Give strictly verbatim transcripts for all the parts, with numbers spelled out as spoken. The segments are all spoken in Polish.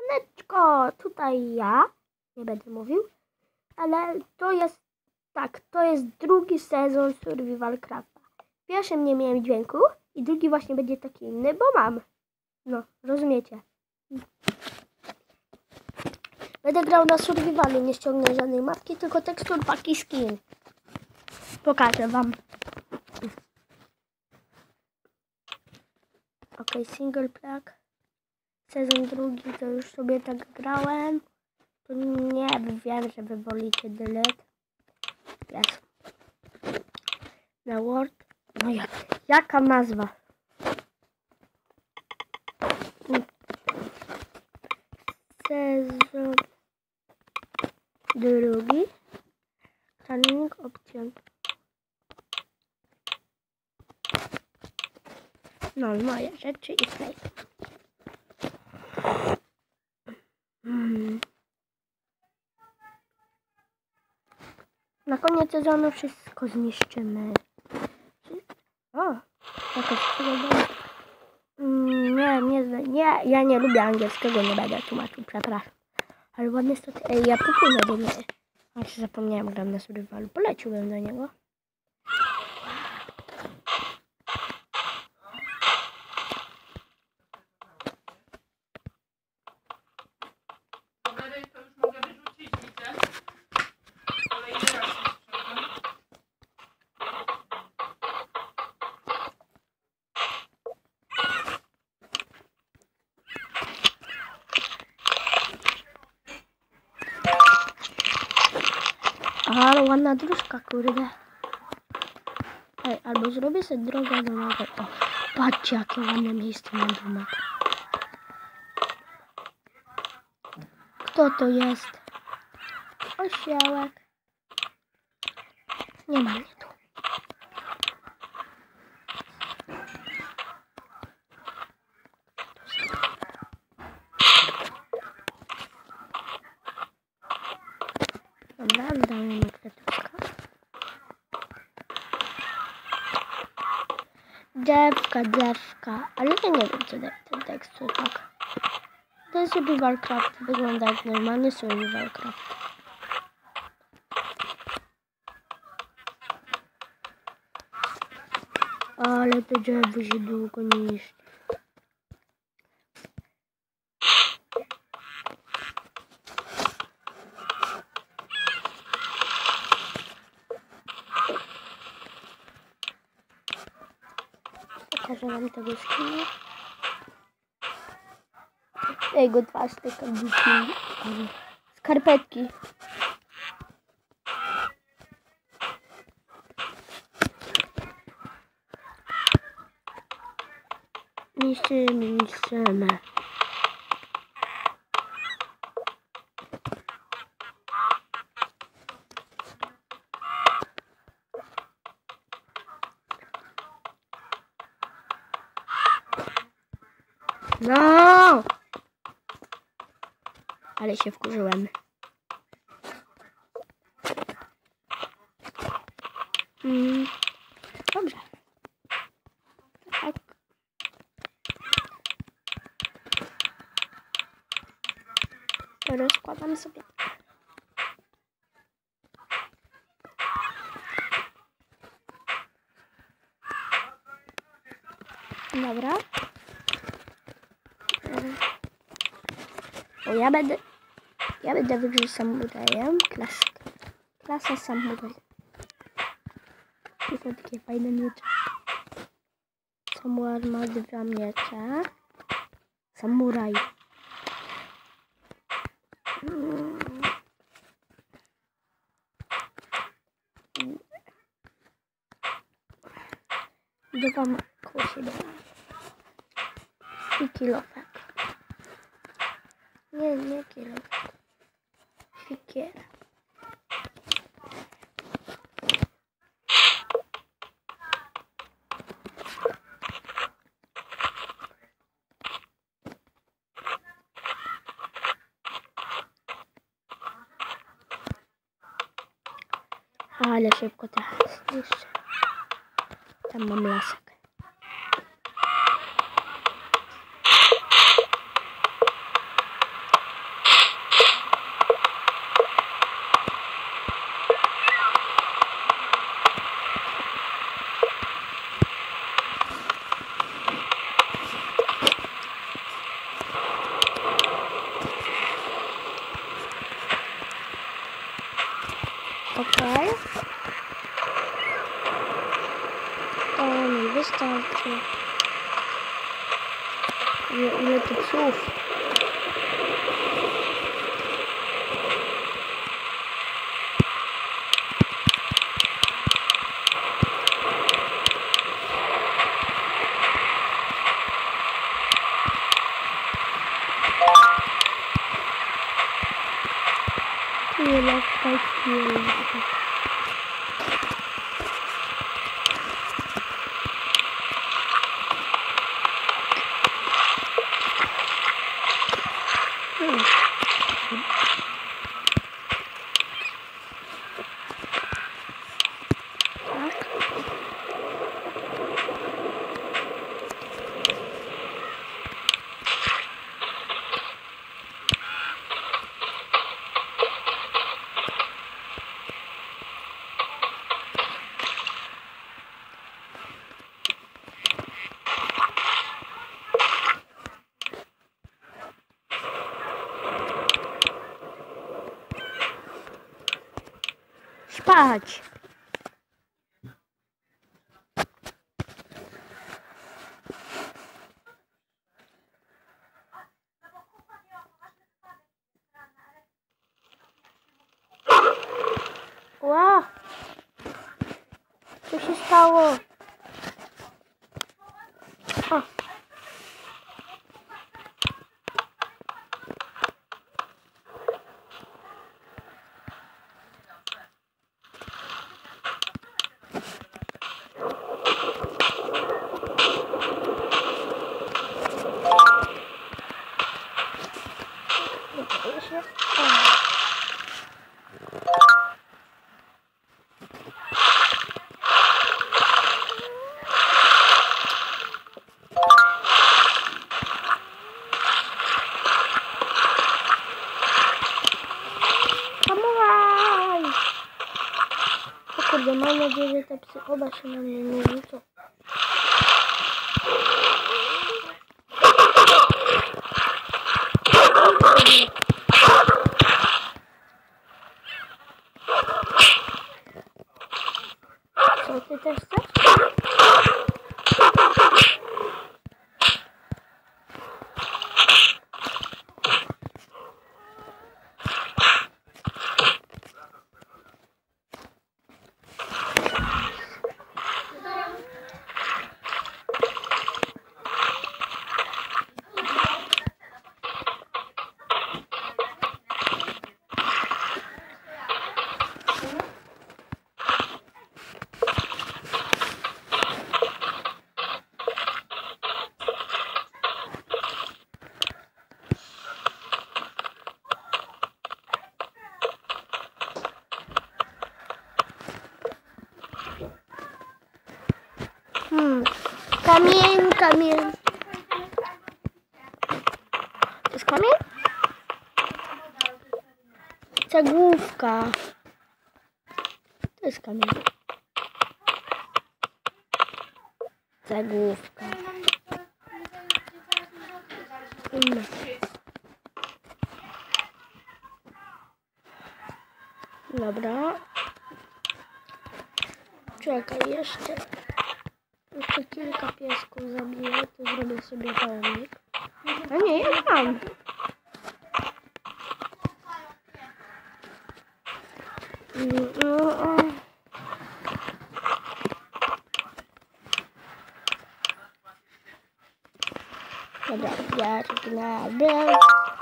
Siemaneczko, tutaj ja, nie będę mówił, ale to jest, tak, to jest drugi sezon Survival Crafta. W pierwszym nie miałem dźwięku i drugi właśnie będzie taki inny, bo mam. No, rozumiecie. Będę grał na survivalu, nie ściągnę żadnej mapki, tylko tekstur, paki, skin. Pokażę wam. Ok, single player. Sezon drugi to już sobie tak grałem. To nie wiem, że wy wolicie delete. Jest. Na Word. No jak? Jaka nazwa? Sezon drugi. Training option. No, moje rzeczy i play. Hmm. Na koniec sezonu wszystko zniszczymy. O, jakoś przygoda. Mm, nie, nie, nie, ja nie lubię angielskiego, nie będę tłumaczył, przepraszam. Ale ładnie jest to. Ej, ja popłynę do niego. A się zapomniałem, gram na survivalu. Poleciłem do niego. Ale ładna dróżka, kurde. Ej, albo zrobię sobie drogę do mego. O, patrzcie, jakie ładne miejsce mam doma. Kto to jest? Osiołek. Nie ma mnie tu. Dobra, dajemy kwiatuszka. Drzewka, drzewka. Ale ja nie wiem, co ten tekstur tak. Ten Survival Craft wygląda jak normalny Survival Craft. Ale to drzewo się długo niszczy. Pokażę wam tego skina. Jego twarz taka bikini. Skarpetki. Niszczymy, niszczymy. No! Ale się wkurzyłem. Mm. Dobrze. Tak. Rozkładam sobie. Dobra. O, ja będę... Ja będę w grze samurajem. Klas, klasa samuraj. To są takie fajne miecze. Samuraj ma dwa miecze. Samuraj. Dwa ma koło siebie. I kilofek. Nie, nie kilofek. Sikiera. Ale szybko teraz jeszcze. Tam mam lasek. Okej. To mi wystarczy. Ile, ile tu psów? Nie ma takiego. Hmm. Tak. Spać. Ła! Co się stało? O. Samuraj! O kurde, mam nadzieję, że te psy oba się na mnie nie rzucą. Co ty też chcesz? Hmm. Kamień, kamień. To jest kamień? Cegłówka. To jest kamień. Cegłówka. Hmm. Dobra. Czekaj, jeszcze. Jeszcze kilka piesków zabiję, to zrobię sobie pałownik. A nie, ja mam. Dobra, ja żegnam.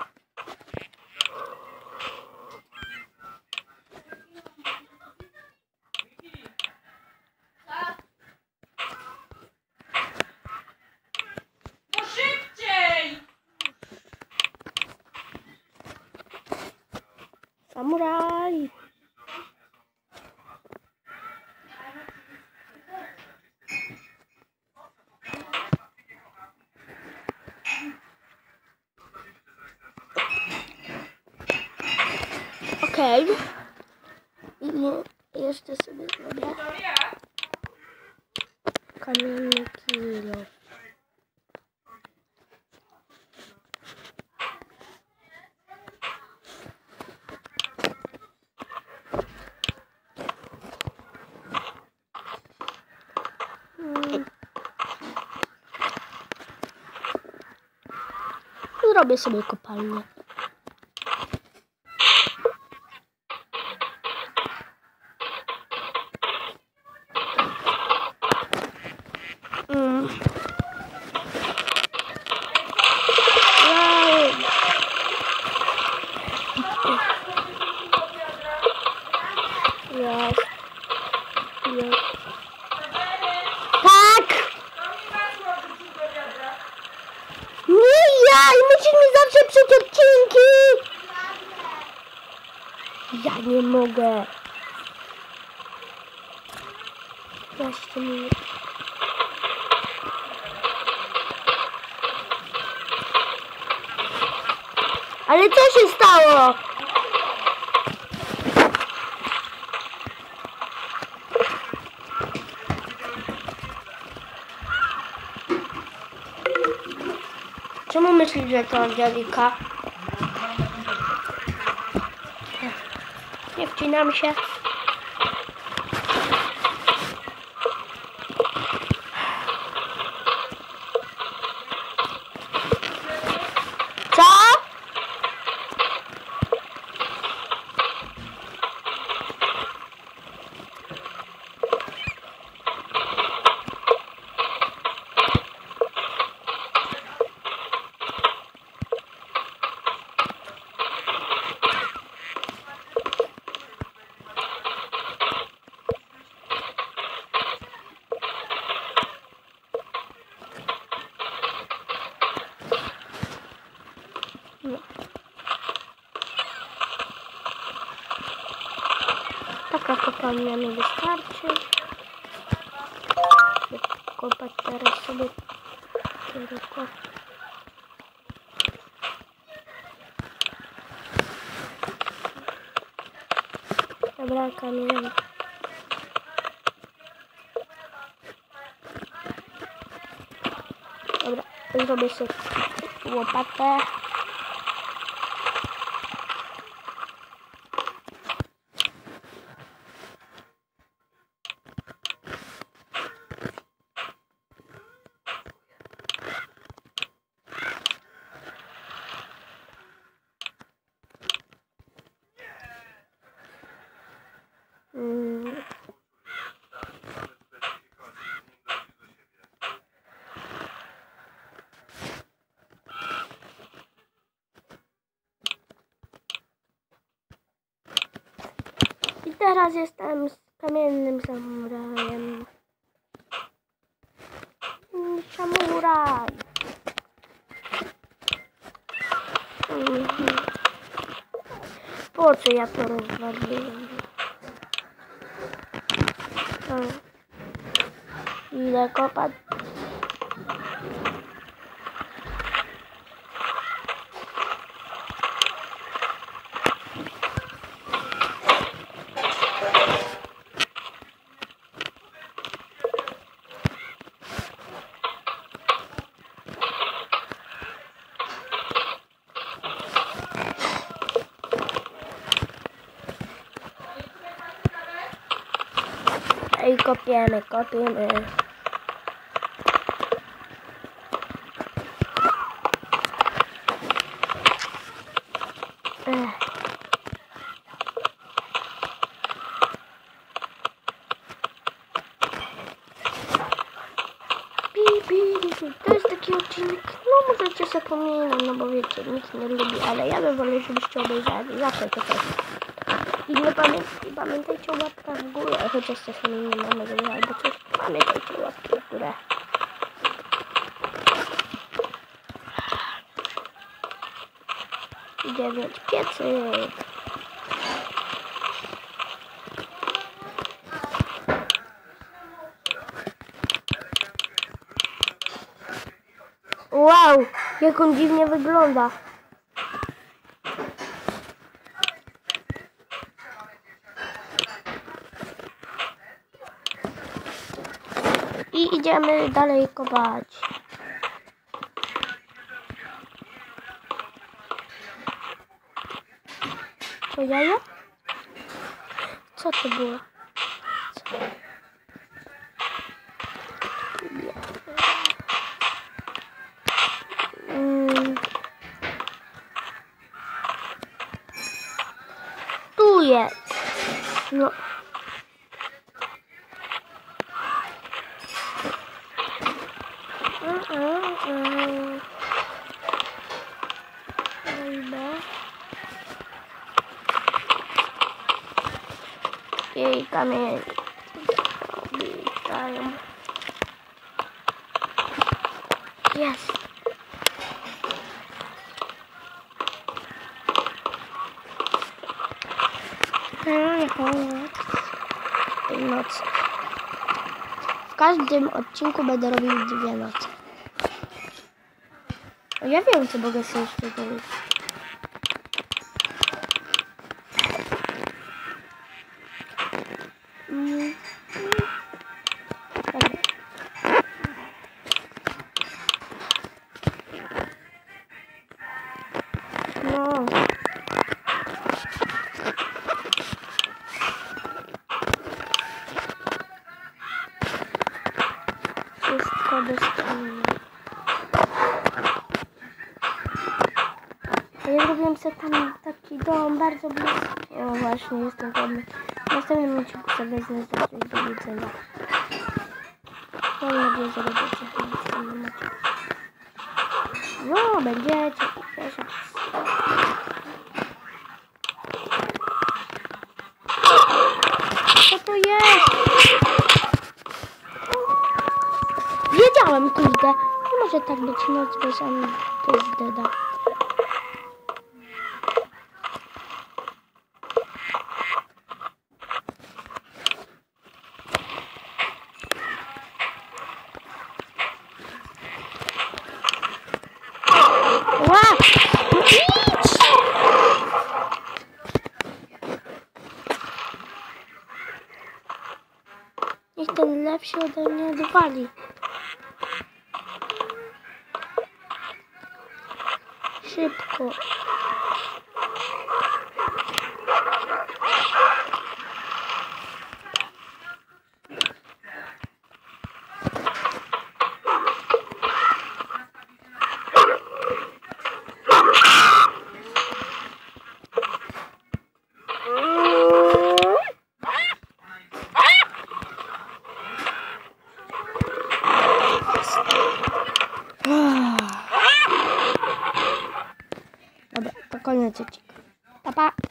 Samuraj! Okej. Okay. I jeszcze sobie zrobię kamienny kilo. zrobię sobie kopalnię. Mm. Jest. Jest. Tak! Nie ja! I musisz mi zawsze psuć odcinki! Ja nie mogę. dwanaście minut. Ale co się stało? Czemu myślisz, że to Angelika? Nie wcinam się. Co? No. Taka kopalnia mi wystarczy. Kopać teraz sobie tylko. Dobra, kamień. Dobra, zrobię sobie łopatę. Mm. I teraz jestem z kamiennym samurajem. Samuraj. Mhm. Po co ja to rozwaliłem? Idę kopać. I kopiemy, kopiemy. Ech. To jest taki odcinek, no możecie sobie pominąć, no bo wiecie, nikt nie lubi, ale ja bym wolał, żebyście obejrzeli, zawsze to tak. I nie pamię pamiętajcie o łapkach w górę, chociaż czasami nie mamy górę albo coś, pamiętajcie o łapkach w górę. Dziewięć piecyk. Wow, jak on dziwnie wygląda. I idziemy dalej kopać. To jaja? Co to było? Co? Mm. jest? No. Uh, uh, uh. Jej kamień. Witają. Jest. Tej nocy. W każdym odcinku będę robił dwie noce. Ja wiem, co mogę sobie jeszcze zrobić. Mm. Dobra. No. Wszystko dostępne. Ja zrobiłem sobie tam taki dom bardzo bliski. O właśnie, jestem pewny. W następnym odcinku sobie wezmę za coś do jedzenia. Mam nadzieję, że będziecie w następnym odcinku. No, będziecie. Ja się... Co to jest? Wiedziałem, kurde. Nie może tak być noc bez ani bez deda. Ła! Idź! Niech ten lew się ode mnie odwali. Szybko. Dobra, to koniec odcinka. Pa, pa.